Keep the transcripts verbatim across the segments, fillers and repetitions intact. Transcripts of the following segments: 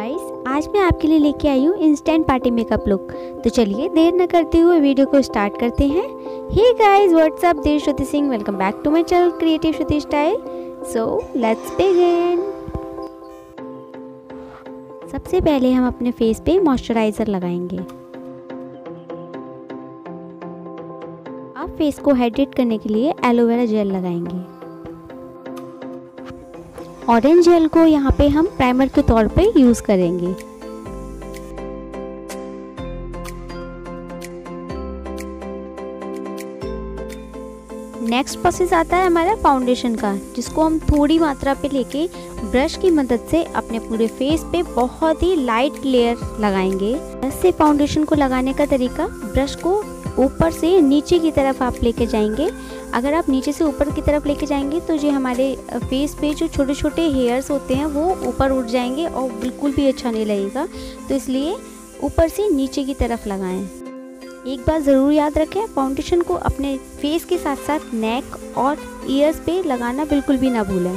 Guys, आज मैं आपके लिए लेके आई हूँ इंस्टेंट पार्टी मेकअप लुक। तो चलिए देर न करते हुए वीडियो को स्टार्ट करते हैं। Hey guys, what's up, this Shruti Singh. Welcome back to my channel creative Shruti style. So let's begin. सबसे पहले हम अपने फेस पे मॉइस्चराइजर लगाएंगे। अब फेस को हाइड्रेट करने के लिए एलोवेरा जेल लगाएंगे। ऑरेंज जेल को यहाँ पे हम प्राइमर के तौर पे यूज़ करेंगे। नेक्स्ट प्रोसेस आता है हमारा फाउंडेशन का, जिसको हम थोड़ी मात्रा पे लेके ब्रश की मदद से अपने पूरे फेस पे बहुत ही लाइट लेयर लगाएंगे। ऐसे फाउंडेशन को लगाने का तरीका, ब्रश को ऊपर से नीचे की तरफ आप लेके जाएंगे। अगर आप नीचे से ऊपर की तरफ लेके जाएंगे तो जो हमारे फेस पे जो छोटे छोटे हेयर्स होते हैं वो ऊपर उठ जाएंगे और बिल्कुल भी अच्छा नहीं लगेगा। तो इसलिए ऊपर से नीचे की तरफ लगाएं। एक बात ज़रूर याद रखें, फाउंडेशन को अपने फेस के साथ साथ नेक और ईयर्स पे लगाना बिल्कुल भी ना भूलें।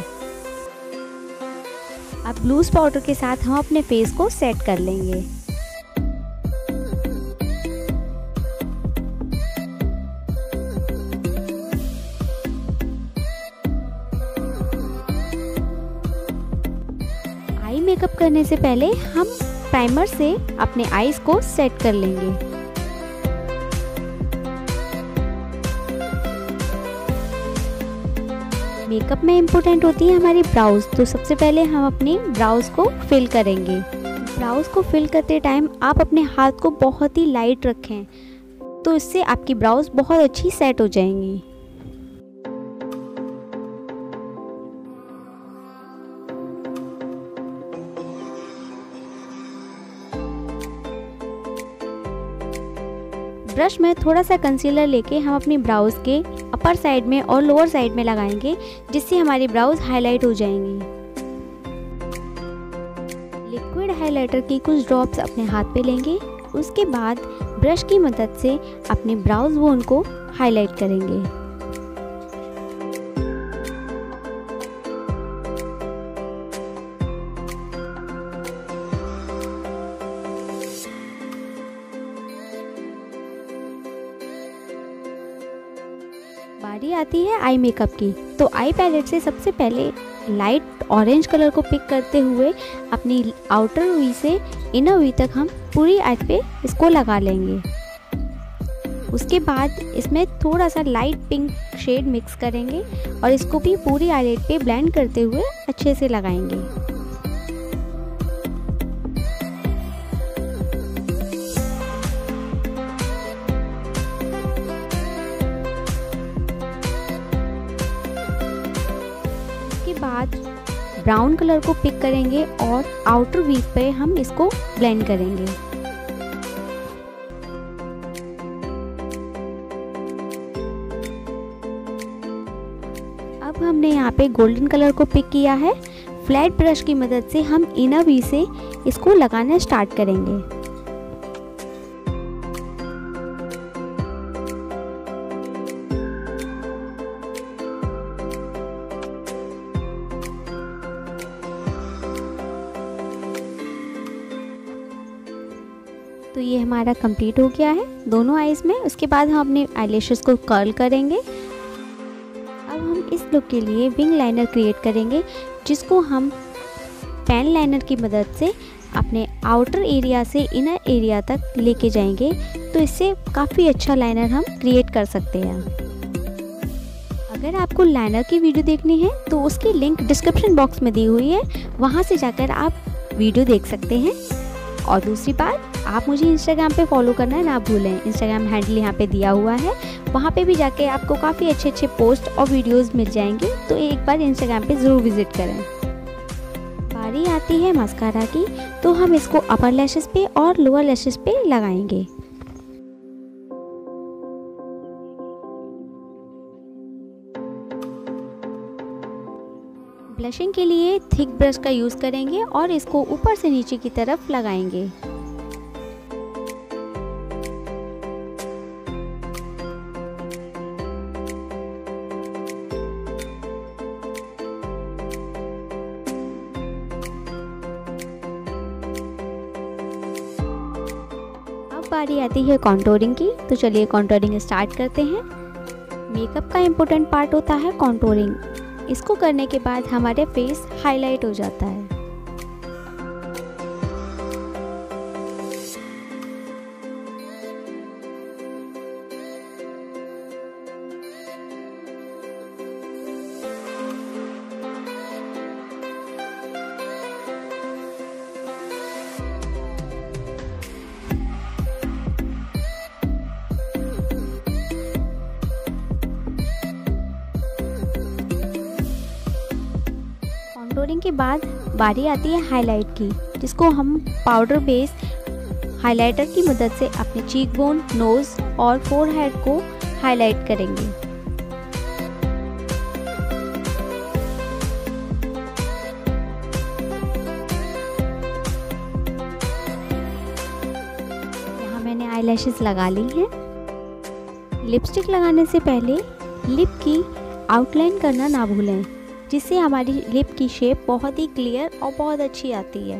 अब लूज पाउडर के साथ हम अपने फेस को सेट कर लेंगे। आई मेकअप करने से पहले हम प्राइमर से अपने आईज को सेट कर लेंगे। मेकअप में इम्पोर्टेंट होती है हमारी ब्राउज। तो सबसे पहले हम अपनी ब्राउज को फिल करेंगे। ब्राउज को फिल करते टाइम आप अपने हाथ को बहुत ही लाइट रखें, तो इससे आपकी ब्राउज बहुत अच्छी सेट हो जाएंगी। ब्रश में थोड़ा सा कंसीलर लेके हम अपनी ब्राउज के अपर साइड में और लोअर साइड में लगाएंगे, जिससे हमारी ब्राउज हाईलाइट हो जाएंगी। लिक्विड हाइलाइटर की कुछ ड्रॉप्स अपने हाथ पे लेंगे। उसके बाद ब्रश की मदद से अपनी ब्राउज बोन को हाईलाइट करेंगे। बारी आती है आई मेकअप की। तो आई पैलेट से सबसे पहले लाइट ऑरेंज कलर को पिक करते हुए अपनी आउटर वी से इनर वी तक हम पूरी आई पे इसको लगा लेंगे। उसके बाद इसमें थोड़ा सा लाइट पिंक शेड मिक्स करेंगे और इसको भी पूरी आईलाइट पे ब्लेंड करते हुए अच्छे से लगाएंगे। बाद ब्राउन कलर को पिक करेंगे और आउटर वी पे हम इसको ब्लेंड करेंगे। अब हमने यहाँ पे गोल्डन कलर को पिक किया है। फ्लैट ब्रश की मदद से हम इनर वी से इसको लगाना स्टार्ट करेंगे। तो ये हमारा कंप्लीट हो गया है दोनों आईज में। उसके बाद हम अपने आईलैशेस को कर्ल करेंगे। अब हम इस लुक के लिए विंग लाइनर क्रिएट करेंगे, जिसको हम पेन लाइनर की मदद से अपने आउटर एरिया से इनर एरिया तक लेके जाएंगे। तो इससे काफ़ी अच्छा लाइनर हम क्रिएट कर सकते हैं। अगर आपको लाइनर की वीडियो देखनी है तो उसकी लिंक डिस्क्रिप्शन बॉक्स में दी हुई है, वहाँ से जाकर आप वीडियो देख सकते हैं। और दूसरी बात, आप मुझे इंस्टाग्राम पे फॉलो करना ना भूलें। इंस्टाग्राम हैंडल यहाँ पे दिया हुआ है, वहाँ पे भी जाके आपको काफ़ी अच्छे अच्छे पोस्ट और वीडियोस मिल जाएंगे। तो एक बार इंस्टाग्राम पे ज़रूर विजिट करें। बारी आती है मस्कारा की। तो हम इसको अपर लैशेस पे और लोअर लैशेस पे लगाएंगे। ब्लशिंग के लिए थिक ब्रश का यूज़ करेंगे और इसको ऊपर से नीचे की तरफ लगाएंगे। बारी आती है कॉन्टोरिंग की। तो चलिए कॉन्टोरिंग स्टार्ट करते हैं। मेकअप का इम्पोर्टेंट पार्ट होता है कॉन्टोरिंग। इसको करने के बाद हमारे फेस हाईलाइट हो जाता है। कॉन्टोरिंग के बाद बारी आती है हाईलाइट की, जिसको हम पाउडर बेस हाइलाइटर की मदद से अपने चीक बोन, नोज और फोरहेड को हाईलाइट करेंगे। यहाँ मैंने आईलैशेस लगा ली हैं। लिपस्टिक लगाने से पहले लिप की आउटलाइन करना ना भूलें, जिससे हमारी लिप की शेप बहुत ही क्लियर और बहुत अच्छी आती है।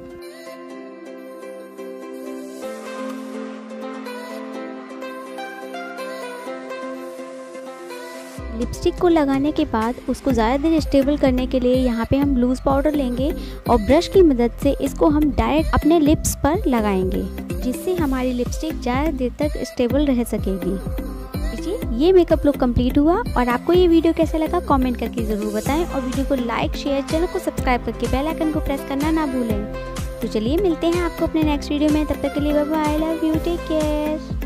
लिपस्टिक को लगाने के बाद उसको ज़्यादा देर स्टेबल करने के लिए यहाँ पे हम लूज़ पाउडर लेंगे और ब्रश की मदद से इसको हम डायरेक्ट अपने लिप्स पर लगाएंगे, जिससे हमारी लिपस्टिक ज़्यादा देर तक स्टेबल रह सकेगी। ये मेकअप लुक कंप्लीट हुआ और आपको ये वीडियो कैसा लगा कमेंट करके ज़रूर बताएं और वीडियो को लाइक, शेयर, चैनल को सब्सक्राइब करके बेल आइकन को प्रेस करना ना भूलें। तो चलिए मिलते हैं आपको अपने नेक्स्ट वीडियो में। तब तक के लिए bye bye, I love you, take care.